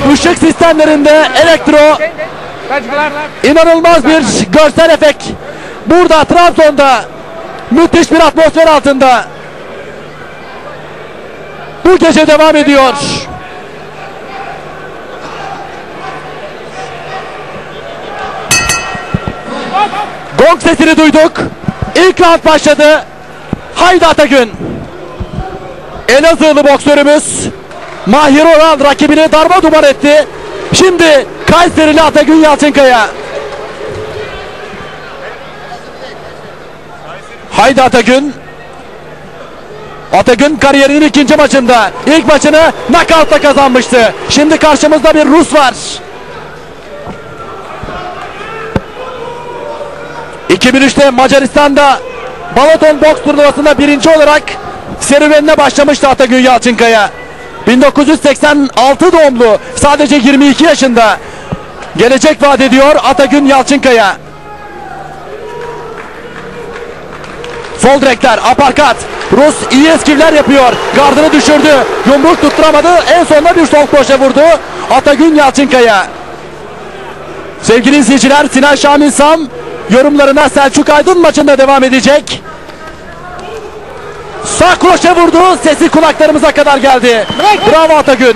ışık sistemlerinde elektro, inanılmaz bir görsel efekt. Burada Trabzon'da müthiş bir atmosfer altında bu gece devam ediyor. Gong sesini duyduk. İlk round başladı. Haydi Atagün. Elazığlı boksörümüz Mahir Oral rakibini darmadağın etti. Şimdi Kayserili Atagün Yalçınkaya. Haydi Atagün. Atagün kariyerinin ikinci maçında ilk maçını knockout'la kazanmıştı. Şimdi karşımızda bir Rus var. 2003'te Macaristan'da Balaton boks turnuvasında birinci olarak serüvenine başlamıştı Atagün Yalçınkaya. 1986 doğumlu, sadece 22 yaşında. Gelecek vaat ediyor Atagün Yalçınkaya. Sol direkler, aparkat. Rus iyi eskivler yapıyor. Gardını düşürdü. Yumruk tutturamadı. En sonunda bir sol kroşe vurdu Atagün Yalçınkaya. Sevgili izleyiciler, Sinan Şamil Sam yorumlarına Selçuk Aydın maçında devam edecek. Sağ kroşe vurdu. Sesi kulaklarımıza kadar geldi. Bravo Atagün.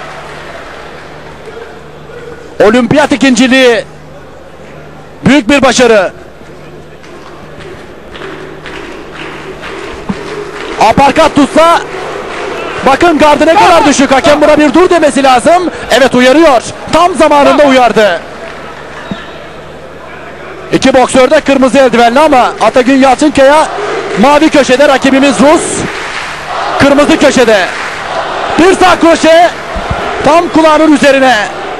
Olimpiyat ikinciliği. Büyük bir başarı. Aparkat tutsa, bakın gardı ne kadar düşük. Hakem buna bir dur demesi lazım. Evet, uyarıyor. Tam zamanında uyardı. İki boksör de kırmızı eldivenli ama Atagün Yalçınkaya mavi köşede, rakibimiz Rus kırmızı köşede. Bir sağ kroşe tam kulağının üzerine.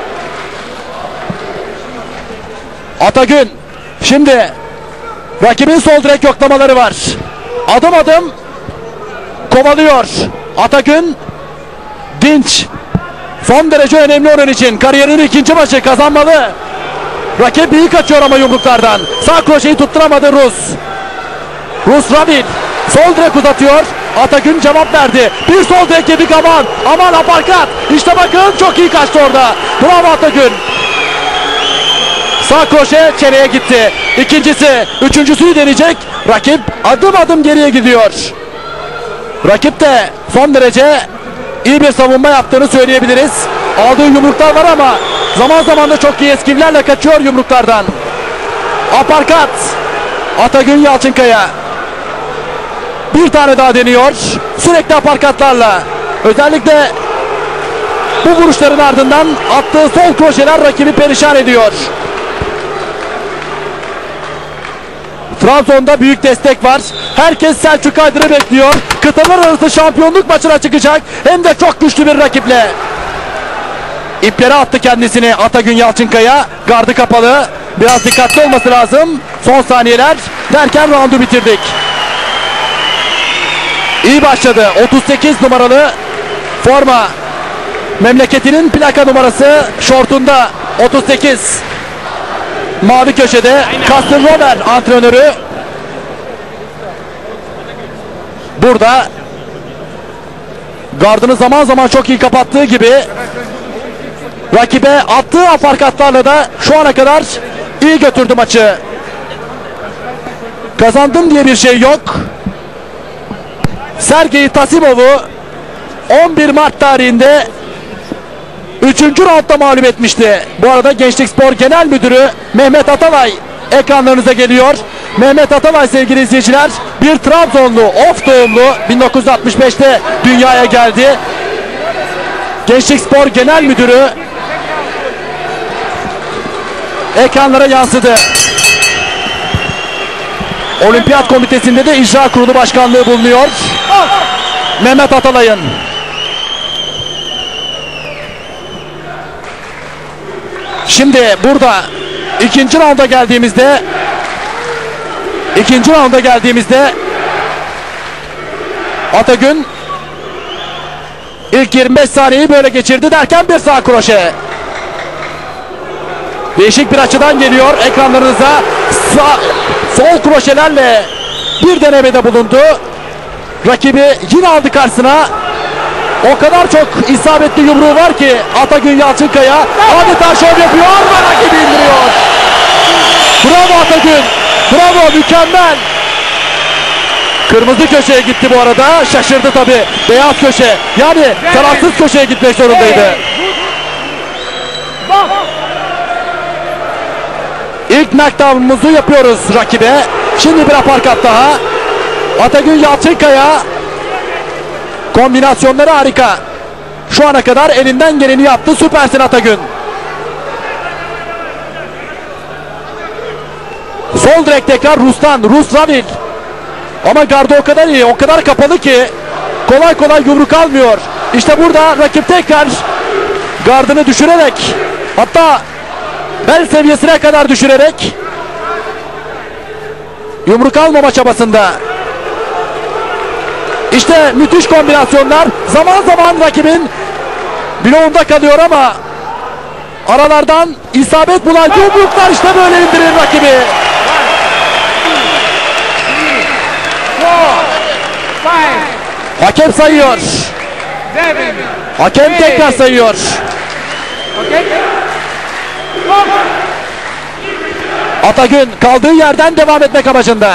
Atagün şimdi rakibin sol direk yoklamaları var. Adım adım kovalıyor. Atagün dinç. Son derece önemli onun için. Kariyerinin ikinci maçı, kazanmalı. Rakip iyi kaçıyor ama yumruklardan. Sağ kroşeyi tutturamadı Rus. Rus Ravil sol direk uzatıyor. Atagün cevap verdi. Bir sol direk yedik, aman. Aman aparkat. İşte bakın, çok iyi kaçtı orada. Bravo Atagün. Sağ kroşe çeneye gitti. İkincisi, üçüncüsüyü deneyecek. Rakip adım adım geriye gidiyor. Rakip de son derece iyi bir savunma yaptığını söyleyebiliriz. Aldığı yumruklar var ama zaman zaman da çok iyi eskivlerle kaçıyor yumruklardan. Aparkat. Atagün Yalçınkaya bir tane daha deniyor. Sürekli aparkatlarla. Özellikle bu vuruşların ardından attığı sol kroşeler rakibi perişan ediyor. Trabzon'da büyük destek var. Herkes Selçuk Aydın'ı bekliyor. Kıtalar arası şampiyonluk maçına çıkacak. Hem de çok güçlü bir rakiple. İplere attı kendisini Atagün Yalçınkaya. Gardı kapalı. Biraz dikkatli olması lazım. Son saniyeler derken roundu bitirdik. İyi başladı. 38 numaralı forma. Memleketinin plaka numarası şortunda 38. Mavi köşede Kasım Romer antrenörü. Burada gardını zaman zaman çok iyi kapattığı gibi rakibe attığı aparkatlarla da şu ana kadar iyi götürdü maçı. Kazandım diye bir şey yok. Sergey Tasimov'u 11 Mart tarihinde 3. roundda mağlup etmişti. Bu arada Gençlik Spor Genel Müdürü Mehmet Atalay ekranlarınıza geliyor. Mehmet Atalay, sevgili izleyiciler, bir Trabzonlu, Of doğumlu, 1965'te dünyaya geldi. Gençlik Spor Genel Müdürü ekranlara yansıdı. Olimpiyat Komitesi'nde de icra kurulu başkanlığı bulunuyor Mehmet Atalay'ın. Şimdi burada ikinci raunda geldiğimizde Atagün ilk 25 saniyeyi böyle geçirdi derken bir sağ kroşe. Değişik bir açıdan geliyor ekranlarınıza. Sol kroşelerle bir denemede bulundu. Rakibi yine aldı karşısına. O kadar çok isabetli yumruğu var ki Atagün Yalçınkaya adeta şov yapıyor ve rakibi indiriyor. Bravo Atagün. Bravo, mükemmel. Kırmızı köşeye gitti bu arada. Şaşırdı tabi. Beyaz köşe. Yani tarafsız köşeye gitmek zorundaydı. İlk knockdown'umuzu yapıyoruz rakibe. Şimdi bir aparkat daha. Atagün Yalçınkaya. Kombinasyonları harika. Şu ana kadar elinden geleni yaptı. Süpersin Atagün. Sol direkt tekrar Rus'tan. Rus Ravil. Ama gardı o kadar iyi, o kadar kapalı ki kolay kolay yumruk almıyor. İşte burada rakip tekrar gardını düşürerek, hatta bel seviyesine kadar düşürerek yumruk almama çabasında. İşte müthiş kombinasyonlar. Zaman zaman rakibin bloğunda kalıyor ama aralardan isabet bulan yumruklar işte böyle indirir rakibi. Hakem sayıyor. Hakem tekrar sayıyor. Atagün kaldığı yerden devam etmek amacında.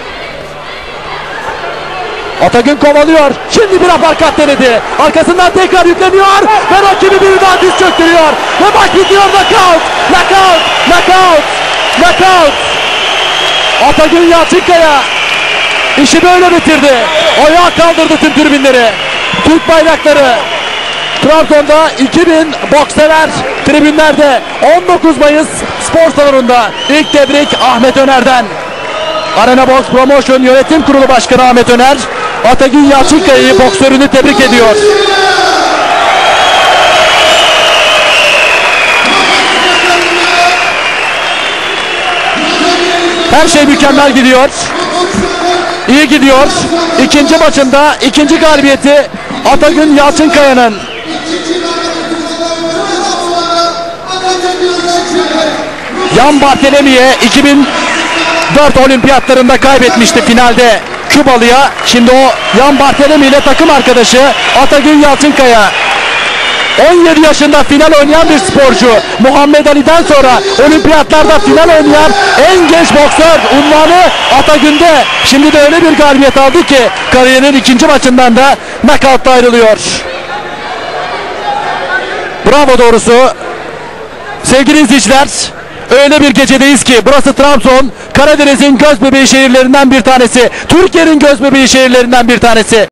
Atagün kovalıyor. Şimdi bir aparkat denedi. Arkasından tekrar yükleniyor ve rakibi bir daha diz çöktürüyor. Ve bak bitiyor, knockout. Knockout. Knockout. Knockout. Atagün Yalçınkaya İşi böyle bitirdi. Ayağa kaldırdı tüm tribünleri. Türk bayrakları. Trabzon'da 2000 bokssever tribünlerde. 19 Mayıs spor salonunda. İlk tebrik Ahmet Öner'den. Arena Box Promotion Yönetim Kurulu Başkanı Ahmet Öner, Atagün Yalçınkaya'yı, boksörünü tebrik ediyor. Her şey mükemmel gidiyor. İyi gidiyor. İkinci maçında ikinci galibiyeti Atagün Yalçınkaya'nın. Yan Barthelemi'ye 2004 olimpiyatlarında kaybetmişti finalde Kübalı'ya. Şimdi o Yan Barthelemi ile takım arkadaşı Atagün Yalçınkaya. 17 yaşında final oynayan bir sporcu. Muhammed Ali'den sonra olimpiyatlarda final oynayan en genç boksör unvanı Atagün'de. Şimdi de öyle bir galibiyet aldı ki kariyerinin ikinci maçından da knockout'ta ayrılıyor. Bravo doğrusu. Sevgili izleyiciler, öyle bir gecedeyiz ki burası Trabzon, Karadeniz'in gözbebeği şehirlerinden bir tanesi. Türkiye'nin gözbebeği şehirlerinden bir tanesi.